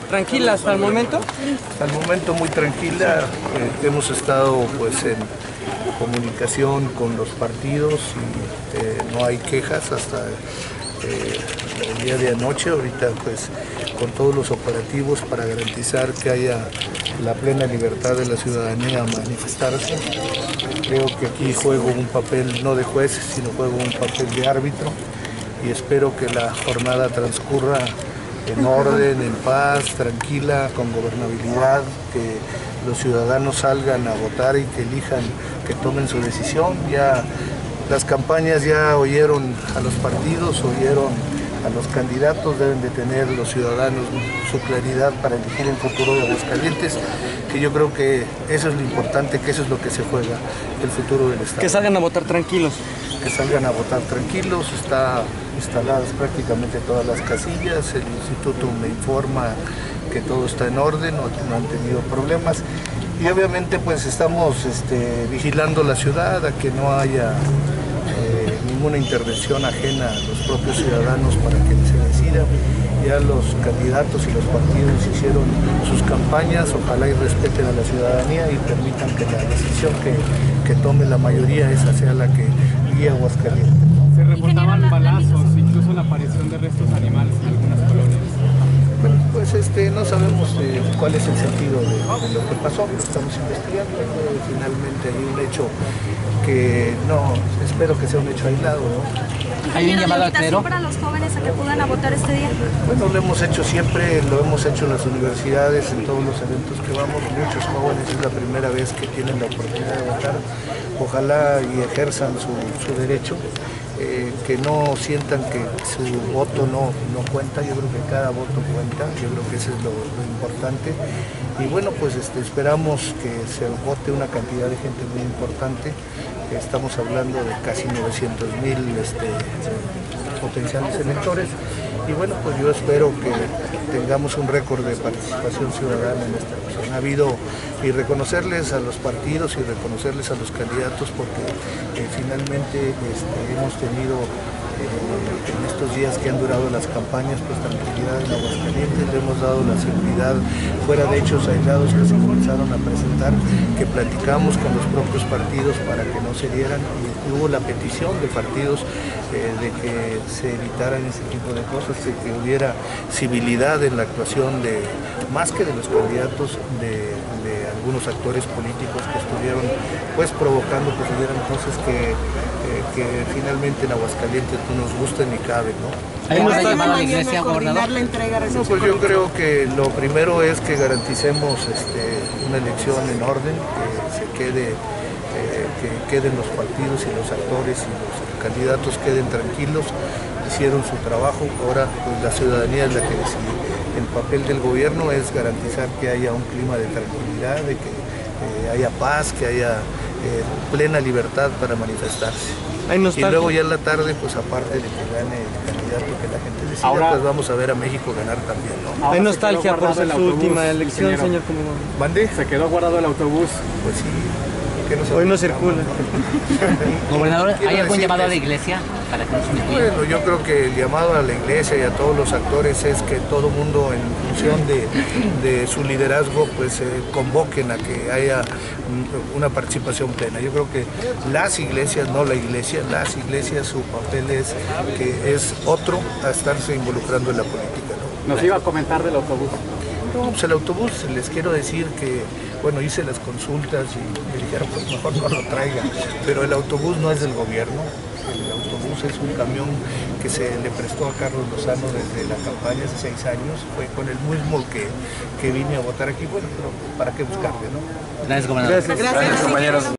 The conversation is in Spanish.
¿Tranquila hasta el momento? Al momento muy tranquila, hemos estado pues en comunicación con los partidos y no hay quejas hasta el día de anoche. Ahorita pues con todos los operativos para garantizar que haya la plena libertad de la ciudadanía a manifestarse. Creo que aquí juego un papel no de juez, sino juego un papel de árbitro y espero que la jornada transcurra en orden, en paz, tranquila, con gobernabilidad, que los ciudadanos salgan a votar y que elijan, que tomen su decisión. Ya las campañas ya oyeron a los partidos, oyeron a los candidatos, deben de tener los ciudadanos su claridad para elegir el futuro de Aguascalientes, que yo creo que eso es lo importante, que eso es lo que se juega, el futuro del Estado. Que salgan a votar tranquilos. Que salgan a votar tranquilos, está instaladas prácticamente todas las casillas, el instituto me informa que todo está en orden, no han tenido problemas y obviamente pues estamos vigilando la ciudad a que no haya ninguna intervención ajena a los propios ciudadanos para que se decida. Ya los candidatos y los partidos hicieron sus campañas, ojalá y respeten a la ciudadanía y permitan que la decisión que tome la mayoría esa sea la que guíe a Aguascalientes. Se reportaban balazos, incluso la aparición de restos animales en algunas colonias. Bueno, pues no sabemos cuál es el sentido de lo que pasó, lo estamos investigando. Finalmente hay un hecho que no, espero que sea un hecho aislado, ¿no? ¿Hay un llamado al clero para los jóvenes a que puedan a votar este día? Bueno, lo hemos hecho siempre, lo hemos hecho en las universidades, en todos los eventos que vamos. Muchos jóvenes es la primera vez que tienen la oportunidad de votar. Ojalá y ejerzan su derecho. Que no sientan que su voto no cuenta. Yo creo que cada voto cuenta, yo creo que eso es lo importante y bueno, pues esperamos que se vote una cantidad de gente muy importante. Estamos hablando de casi 900,000 potenciales electores y bueno, pues yo espero que tengamos un récord de participación ciudadana en esta elección. Ha habido, y reconocerles a los partidos y reconocerles a los candidatos porque finalmente hemos tenido en estos días que han durado las campañas pues tranquilidad en Aguascalientes, le hemos dado la seguridad fuera de hechos aislados que se comenzaron a presentar, que platicamos con los propios partidos para que no se dieran y hubo la petición de partidos de que se evitaran ese tipo de cosas, de que hubiera civilidad en la actuación de, más que de los candidatos, de algunos actores políticos que estuvieron pues provocando que se dieran cosas que finalmente en Aguascalientes no nos gustan ni caben, ¿no? ¿Hay una llamada a la iglesia, coordinar la entrega? No, pues yo creo que lo primero es que garanticemos una elección en orden, que queden los partidos y los actores y los candidatos queden tranquilos, hicieron su trabajo, ahora pues la ciudadanía es la que decide. El papel del gobierno es garantizar que haya un clima de tranquilidad, de que haya paz, que haya plena libertad para manifestarse. Y luego ya en la tarde, pues aparte de que gane el candidato que la gente decida, ahora, pues vamos a ver a México ganar también, ¿no? ¿Hay nostalgia por su última elección, señor Comodoro? ¿Mande? ¿Se quedó guardado el autobús? Pues sí. Hoy no circula. Gobernador, ¿hay algún llamado a la iglesia para que Bueno, yo creo que el llamado a la iglesia y a todos los actores es que todo mundo en función de su liderazgo pues convoquen a que haya una participación plena. Yo creo que las iglesias, no la iglesia, las iglesias su papel es que es otro a estarse involucrando en la política, ¿no? Nos iba a comentar del autobús. No, pues el autobús, les quiero decir que, bueno, hice las consultas y me dijeron, pues mejor no lo traiga, pero el autobús no es del gobierno, el autobús es un camión que se le prestó a Carlos Lozano desde la campaña hace 6 años, fue con el mismo que vine a votar aquí, bueno, pero ¿para qué buscarle, no? Gracias, gobernador. Gracias, compañeros.